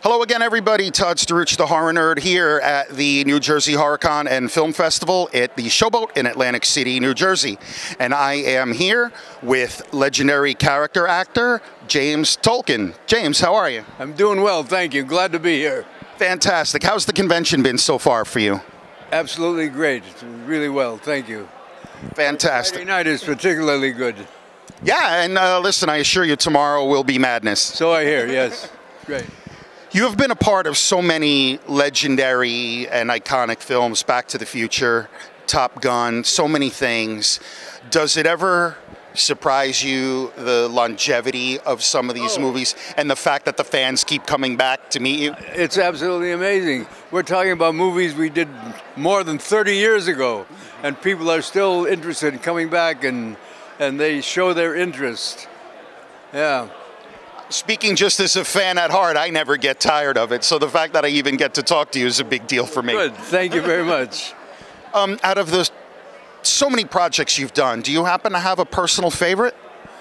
Hello again, everybody. Todd Staruch, the Horror Nerd, here at the New Jersey HorrorCon and Film Festival at the Showboat in Atlantic City, New Jersey. And I am here with legendary character actor James Tolkan. James, how are you? I'm doing well, thank you. Glad to be here. Fantastic. How's the convention been so far for you? Absolutely great. It's really well, thank you. Fantastic. Friday night is particularly good. Yeah, and listen, I assure you tomorrow will be madness. So I hear, yes. Great. You have been a part of so many legendary and iconic films, Back to the Future, Top Gun, so many things. Does it ever surprise you, the longevity of some of these movies and the fact that the fans keep coming back to meet you? It's absolutely amazing. We're talking about movies we did more than 30 years ago, and people are still interested in coming back, and they show their interest. Yeah. Speaking just as a fan at heart, I never get tired of it. So the fact that I even get to talk to you is a big deal for me. Good. Thank you very much. Out of the so many projects you've done, do you happen to have a personal favorite?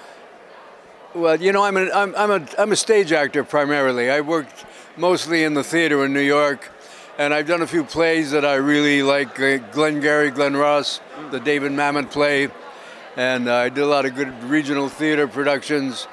Well, you know, I'm a stage actor primarily. I worked mostly in the theater in New York, and I've done a few plays that I really like. Glengarry Glen Ross, the David Mamet play, and I did a lot of good regional theater productions.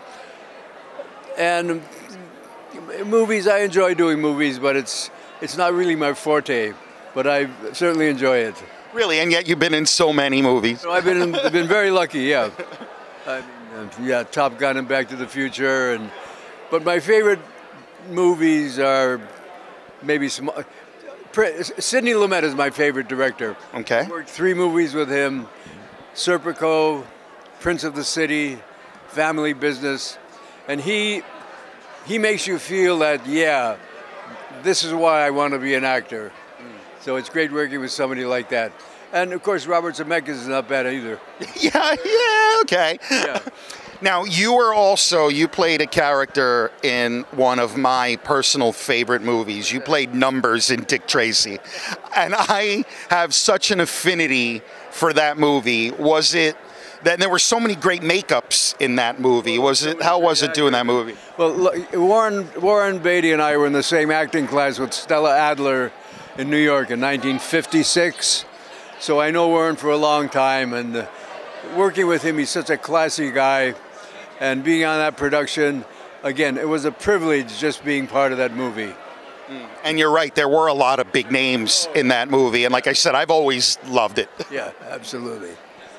And movies, I enjoy doing movies, but it's not really my forte. But I certainly enjoy it. Really, and yet you've been in so many movies. So I've been very lucky, yeah. I mean, yeah, Top Gun and Back to the Future, but my favorite movies are maybe some. Sidney Lumet is my favorite director. Okay. I worked 3 movies with him: Serpico, Prince of the City, Family Business. And he makes you feel that, yeah, this is why I want to be an actor. So it's great working with somebody like that. And of course, Robert Zemeckis is not bad either. Yeah, okay. Yeah. Now, you played a character in one of my personal favorite movies. You played Numbers in Dick Tracy. And I have such an affinity for that movie. Then there were so many great makeups in that movie. How was it doing that movie? Well, look, Warren Beatty and I were in the same acting class with Stella Adler in New York in 1956. So I know Warren for a long time, and working with him, he's such a classy guy. And being on that production, again, it was a privilege just being part of that movie. And you're right, there were a lot of big names in that movie. And like I said, I've always loved it. Yeah, absolutely.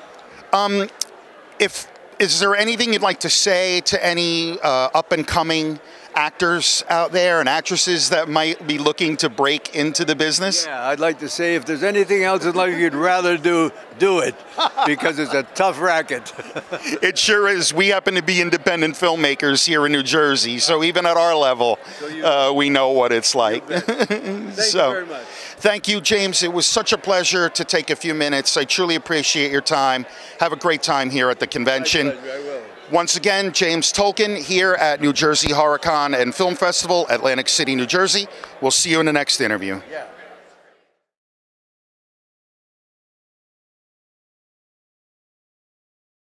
Is there anything you'd like to say to any up-and-coming actors out there and actresses that might be looking to break into the business? Yeah, I'd like to say if there's anything else in life you'd rather do it, because it's a tough racket. It sure is. We happen to be independent filmmakers here in New Jersey, so even at our level, we know what it's like. Thank you very much. Thank you, James. It was such a pleasure to take a few minutes. I truly appreciate your time. Have a great time here at the convention. My pleasure, I will. Once again, James Tolkan here at New Jersey HorrorCon and Film Festival, Atlantic City, New Jersey. We'll see you in the next interview. Yeah.